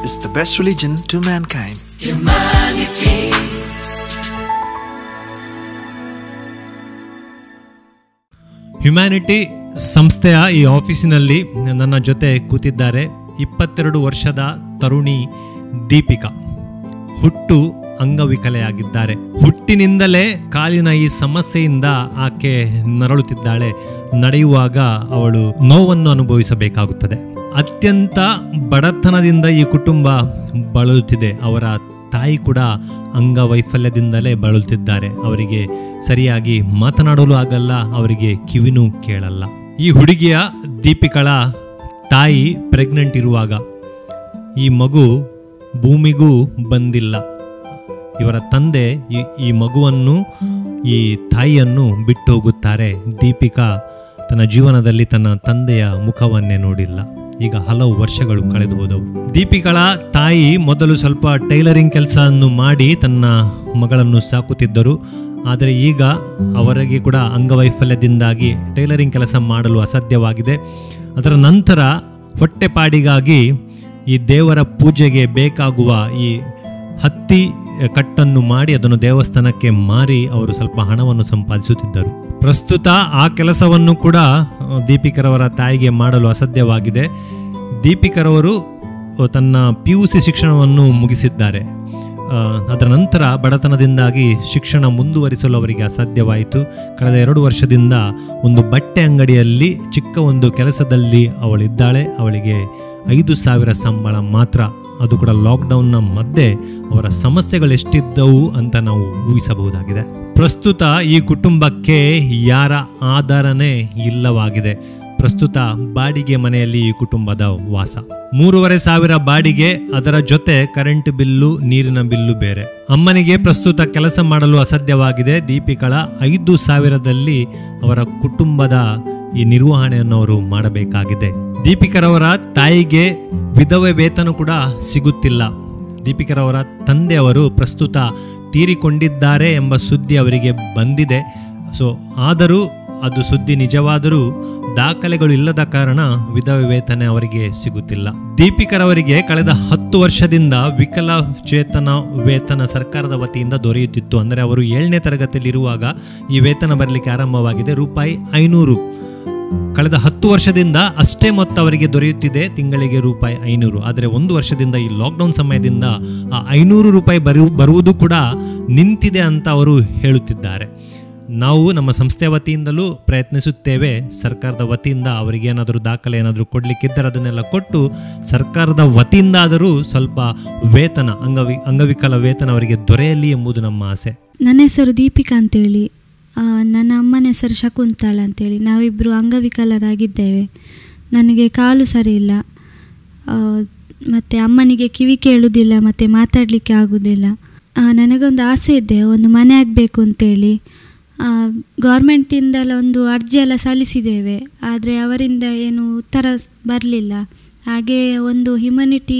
is the best religion to mankind. Humanity. Humanity ಸಂಸ್ಥೆಯ ಈ ಆಫೀಸಿನಲ್ಲಿ ನನ್ನ ಜೊತೆ ಕೂತಿದ್ದಾರೆ 22 ವರ್ಷದ ತರುಣಿ ದೀಪಿಕಾ. ಹುಟ್ಟು ಅಂಗವಿಕಲೆಯಾಗಿದ್ದಾರೆ. ಹುಟ್ಟಿನಿಂದಲೇ ಕಾಲಿನ ಈ ಸಮಸ್ಯೆಯಿಂದ ಆಕೆ ನರಳುತ್ತಿದ್ದಾಳೆ. ನಡೆಯುವಾಗ ಅವಳು ನೋವನ್ನು ಅನುಭವಿಸಬೇಕಾಗುತ್ತದೆ. ಅತ್ಯಂತ ಬಡತನದಿಂದ ಈ ಕುಟುಂಬ ಬಳಲುತ್ತಿದೆ. ಅವರ ತಾಯಿ ಕೂಡ ಅಂಗವೈಫಲ್ಯದಿಂದಲೇ ಬಳಲುತ್ತಿದ್ದಾರೆ. ಅವರಿಗೆ ಸರಿಯಾಗಿ ಮಾತನಾಡಲು ಆಗಲ್ಲ, ಅವರಿಗೆ ಕಿವಿನೂ ಕೇಳಲ್ಲ. ಈ ಹುಡುಗಿಯ ದೀಪಿಕಳ ತಾಯಿ ಪ್ರೆಗ್ನೆಂಟ್ ಇರುವಾಗ ಈ ಮಗು ಭೂಮಿಗೂ ಬಂದಿಲ್ಲ. ಇವರ ತಂದೆ ಈ ಮಗುವನ್ನು, ಈ ತಾಯಿಯನ್ನು ಬಿಟ್ಟು ಹೋಗುತ್ತಾರೆ. ದೀಪಿಕಾ ತನ್ನ ಜೀವನದಲ್ಲಿ ತನ್ನ ತಂದೆಯ ಮುಖವನ್ನೇ ನೋಡಿಲ್ಲ. ಈಗ ಹಲವು ವರ್ಷಗಳು ಕಳೆದು ಹೋದವು. ದೀಪಿಕಳ ತಾಯಿ ಮೊದಲು ಸ್ವಲ್ಪ ಟೈಲರಿಂಗ್ ಕೆಲಸವನ್ನು ಮಾಡಿ ತನ್ನ ಮಗಳನ್ನು ಸಾಕುತ್ತಿದ್ದರು. ಆದರೆ ಈಗ ಅವರಿಗೆ ಕೂಡ ಅಂಗವೈಫಲ್ಯದಿಂದಾಗಿ ಟೈಲರಿಂಗ್ ಕೆಲಸ ಮಾಡಲು ಅಸಾಧ್ಯವಾಗಿದೆ. ಅದರ ನಂತರ ಹೊಟ್ಟೆಪಾಡಿಗಾಗಿ ಈ ದೇವರ ಪೂಜೆಗೆ ಬೇಕಾಗುವ ಈ ಹತ್ತಿ ಕಟ್ಟನ್ನು ಮಾಡಿ ಅದನ್ನು ದೇವಸ್ಥಾನಕ್ಕೆ ಮಾರಿ ಅವರು ಸ್ವಲ್ಪ ಹಣವನ್ನು ಸಂಪಾದಿಸುತ್ತಿದ್ದರು. ಪ್ರಸ್ತುತ ಆ ಕೆಲಸವನ್ನು ಕೂಡ ದೀಪಿಕರವರ ತಾಯಿಗೆ ಮಾಡಲು ಅಸಾಧ್ಯವಾಗಿದೆ. ದೀಪಿಕರವರು ತನ್ನ PUC ಶಿಕ್ಷಣವನ್ನು ಮುಗಿಸಿದ್ದಾರೆ. ಅದರ ನಂತರ ಬಡತನದಿಂದಾಗಿ ಶಿಕ್ಷಣ ಮುಂದುವರಿಸಲು ಅವರಿಗೆ ಅಸಾಧ್ಯವಾಯಿತು. ಕಳೆದ 2 ವರ್ಷದಿಂದ ಒಂದು ಬಟ್ಟೆ ಅಂಗಡಿಯಲ್ಲಿ ಚಿಕ್ಕ ಒಂದು ಕೆಲಸದಲ್ಲಿ ಅವಳಿದ್ದಾಳೆ. ಅವಳಿಗೆ 5,000 ಸಂಬಳ ಮಾತ್ರ. ಅದು ಕೂಡ ಲಾಕ್ಡೌನ್ನ ಮಧ್ಯೆ ಅವರ ಸಮಸ್ಯೆಗಳು ಎಷ್ಟಿದ್ದವು ಅಂತ ನಾವು ಊಹಿಸಬಹುದಾಗಿದೆ. ಪ್ರಸ್ತುತ ಈ ಕುಟುಂಬಕ್ಕೆ ಯಾರ ಆಧಾರನೇ ಇಲ್ಲವಾಗಿದೆ. ಪ್ರಸ್ತುತ ಬಾಡಿಗೆ ಮನೆಯಲ್ಲಿ ಈ ಕುಟುಂಬದ ವಾಸ. 3,500 ಬಾಡಿಗೆ, ಅದರ ಜೊತೆ ಕರೆಂಟ್ ಬಿಲ್ಲು, ನೀರಿನ ಬಿಲ್ಲು ಬೇರೆ. ಅಮ್ಮನಿಗೆ ಪ್ರಸ್ತುತ ಕೆಲಸ ಮಾಡಲು ಅಸಾಧ್ಯವಾಗಿದೆ. ದೀಪಿಕಳ 5,000ದಲ್ಲಿ ಅವರ ಕುಟುಂಬದ ಈ ನಿರ್ವಹಣೆಯನ್ನು ಅವರು ಮಾಡಬೇಕಾಗಿದೆ. ದೀಪಿಕರವರ ತಾಯಿಗೆ ವಿಧವೆ ವೇತನ ಕೂಡ ಸಿಗುತ್ತಿಲ್ಲ. ದೀಪಿಕರವರ ತಂದೆಯವರು ಪ್ರಸ್ತುತ ತೀರಿಕೊಂಡಿದ್ದಾರೆ ಎಂಬ ಸುದ್ದಿ ಅವರಿಗೆ ಬಂದಿದೆ. ಆದರೂ ಅದು ಸುದ್ದಿ ನಿಜವಾದರೂ ದಾಖಲೆಗಳು ಇಲ್ಲದ ಕಾರಣ ವಿಧವೆ ವೇತನ ಅವರಿಗೆ ಸಿಗುತ್ತಿಲ್ಲ. ದೀಪಿಕರವರಿಗೆ ಕಳೆದ 10 ವರ್ಷದಿಂದ ವಿಕಲಚೇತನ ವೇತನ ಸರ್ಕಾರದ ವತಿಯಿಂದ ದೊರೆಯುತ್ತಿತ್ತು. ಅಂದರೆ ಅವರು 7ನೇ ತರಗತಿಯಲ್ಲಿರುವಾಗ ಈ ವೇತನ ಬರಲಿಕ್ಕೆ ಆರಂಭವಾಗಿದೆ. ರೂಪಾಯಿ 500. ಕಳೆದ 10 ವರ್ಷದಿಂದ ಅಷ್ಟೇ ಮೊತ್ತ ಅವರಿಗೆ ದೊರೆಯುತ್ತಿದೆ, ತಿಂಗಳಿಗೆ ರೂಪಾಯಿ 500. ಆದರೆ 1 ವರ್ಷದಿಂದ ಈ ಲಾಕ್ಡೌನ್ ಸಮಯದಿಂದ ಆ 500 ರೂಪಾಯಿ ಬರುವುದು ಕೂಡ ನಿಂತಿದೆ ಅಂತ ಅವರು ಹೇಳುತ್ತಿದ್ದಾರೆ. ನಾವು ನಮ್ಮ ಸಂಸ್ಥೆಯ ವತಿಯಿಂದಲೂ ಪ್ರಯತ್ನಿಸುತ್ತೇವೆ. ಸರ್ಕಾರದ ವತಿಯಿಂದ ಅವರಿಗೇನಾದರೂ ದಾಖಲೆ ಏನಾದರೂ ಕೊಡಲಿಕ್ಕಿದ್ದರೆ ಅದನ್ನೆಲ್ಲ ಕೊಟ್ಟು ಸರ್ಕಾರದ ವತಿಯಿಂದ ಆದರೂ ಸ್ವಲ್ಪ ವೇತನ, ಅಂಗವಿಕಲ ವೇತನ ಅವರಿಗೆ ದೊರೆಯಲಿ ಎಂಬುದು ನಮ್ಮ ಆಸೆ. ನನ್ನ ಹೆಸರು ದೀಪಿಕಾ ಅಂತೇಳಿ. ನನ್ನ ಅಮ್ಮನ ಹೆಸರು ಶಕುಂತಳ ಅಂತೇಳಿ. ನಾವಿಬ್ಬರು ಅಂಗವಿಕಲರಾಗಿದ್ದೇವೆ. ನನಗೆ ಕಾಲು ಸರಿ ಇಲ್ಲ, ಮತ್ತು ಅಮ್ಮನಿಗೆ ಕಿವಿ ಕೇಳುವುದಿಲ್ಲ, ಮತ್ತು ಮಾತಾಡಲಿಕ್ಕೆ ಆಗೋದಿಲ್ಲ. ನನಗೊಂದು ಆಸೆ ಇದೆ, ಒಂದು ಮನೆ ಆಗಬೇಕು ಅಂತೇಳಿ. ಗೌರ್ಮೆಂಟಿಂದೆಲ್ಲ ಒಂದು ಅರ್ಜಿಯೆಲ್ಲ ಸಲ್ಲಿಸಿದ್ದೇವೆ, ಆದರೆ ಅವರಿಂದ ಏನು ಉತ್ತರ ಬರಲಿಲ್ಲ. ಹಾಗೆ ಒಂದು ಹ್ಯುಮ್ಯಾನಿಟಿ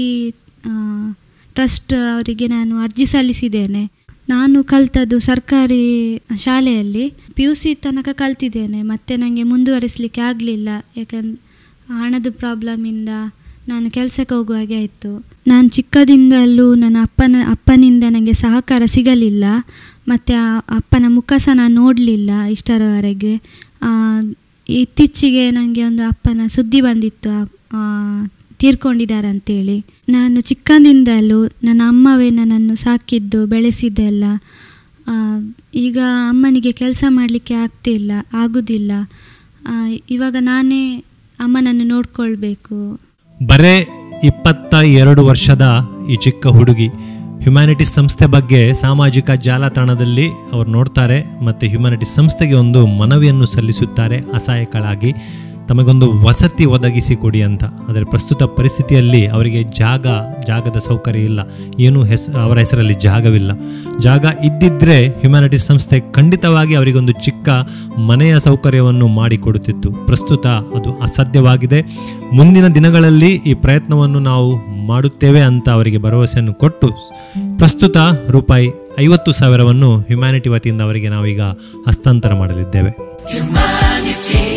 ಟ್ರಸ್ಟ್ ಅವರಿಗೆ ನಾನು ಅರ್ಜಿ ಸಲ್ಲಿಸಿದ್ದೇನೆ. ನಾನು ಕಲಿತದ್ದು ಸರ್ಕಾರಿ ಶಾಲೆಯಲ್ಲಿ PUC ತನಕ ಕಲ್ತಿದ್ದೇನೆ. ಮತ್ತು ನನಗೆ ಮುಂದುವರಿಸಲಿಕ್ಕೆ ಆಗಲಿಲ್ಲ, ಯಾಕಂದ್ರೆ ಹಣದ ಪ್ರಾಬ್ಲಮಿಂದ ನಾನು ಕೆಲಸಕ್ಕೆ ಹೋಗುವಾಗೆ ಆಯಿತು. ನಾನು ಚಿಕ್ಕದಿಂದಲೂ ನನ್ನ ಅಪ್ಪನಿಂದ ನನಗೆ ಸಹಕಾರ ಸಿಗಲಿಲ್ಲ, ಮತ್ತು ಅಪ್ಪನ ಮುಖ ಸಹ ನಾನು ನೋಡಲಿಲ್ಲ ಇಷ್ಟರವರೆಗೆ. ಇತ್ತೀಚೆಗೆ ನನಗೆ ಒಂದು ಅಪ್ಪನ ಸುದ್ದಿ ಬಂದಿತ್ತು, ತೀರ್ಕೊಂಡಿದ್ದಾರೆ ಅಂತೇಳಿ. ನಾನು ಚಿಕ್ಕಂದಿಂದಲೂ ನನ್ನ ಅಮ್ಮವೇ ನನ್ನನ್ನು ಸಾಕಿದ್ದು, ಬೆಳೆಸಿದ್ದೆಲ್ಲ. ಈಗ ಅಮ್ಮನಿಗೆ ಕೆಲಸ ಮಾಡಲಿಕ್ಕೆ ಆಗೋದಿಲ್ಲ. ಇವಾಗ ನಾನೇ ಅಮ್ಮನನ್ನು ನೋಡ್ಕೊಳ್ಬೇಕು. ಬರೇ 22 ವರ್ಷದ ಈ ಚಿಕ್ಕ ಹುಡುಗಿ ಹ್ಯುಮ್ಯಾನಿಟಿ ಸಂಸ್ಥೆ ಬಗ್ಗೆ ಸಾಮಾಜಿಕ ಜಾಲತಾಣದಲ್ಲಿ ಅವರು ನೋಡ್ತಾರೆ ಮತ್ತು ಹ್ಯುಮ್ಯಾನಿಟಿ ಸಂಸ್ಥೆಗೆ ಒಂದು ಮನವಿಯನ್ನು ಸಲ್ಲಿಸುತ್ತಾರೆ ಅಸಹಾಯಕಳಾಗಿ. ತಮಗೊಂದು ವಸತಿ ಒದಗಿಸಿಕೊಡಿ ಅಂತ. ಆದರೆ ಪ್ರಸ್ತುತ ಪರಿಸ್ಥಿತಿಯಲ್ಲಿ ಅವರಿಗೆ ಜಾಗದ ಸೌಕರ್ಯ ಇಲ್ಲ, ಏನೂ ಅವರ ಹೆಸರಲ್ಲಿ ಜಾಗವಿಲ್ಲ. ಜಾಗ ಇದ್ದಿದ್ದರೆ ಹ್ಯುಮ್ಯಾನಿಟಿ ಸಂಸ್ಥೆ ಖಂಡಿತವಾಗಿ ಅವರಿಗೊಂದು ಚಿಕ್ಕ ಮನೆಯ ಸೌಕರ್ಯವನ್ನು ಮಾಡಿಕೊಡುತ್ತಿತ್ತು. ಪ್ರಸ್ತುತ ಅದು ಅಸಾಧ್ಯವಾಗಿದೆ. ಮುಂದಿನ ದಿನಗಳಲ್ಲಿ ಈ ಪ್ರಯತ್ನವನ್ನು ನಾವು ಮಾಡುತ್ತೇವೆ ಅಂತ ಅವರಿಗೆ ಭರವಸೆಯನ್ನು ಕೊಟ್ಟು ಪ್ರಸ್ತುತ ರೂಪಾಯಿ 50,000ವನ್ನು ಹ್ಯುಮ್ಯಾನಿಟಿ ವತಿಯಿಂದ ಅವರಿಗೆ ನಾವೀಗ ಹಸ್ತಾಂತರ ಮಾಡಲಿದ್ದೇವೆ.